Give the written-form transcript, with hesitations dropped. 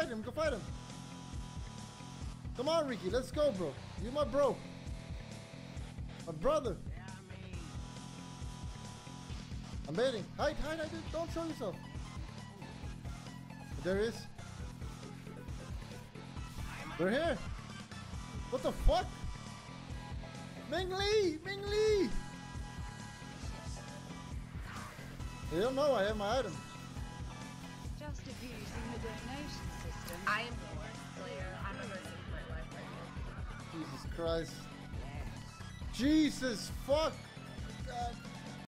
fight him. Go fight him. Come on, Ricky. Let's go, bro. You my bro. My brother. I'm baiting. Hide. Don't show yourself. There he is. They're here. What the fuck? Ming Lee! They don't know I have my item. Just abusing the donation system. I am bored, Slayer. I'm a version of my life right now. Jesus Christ. Jesus fuck! God.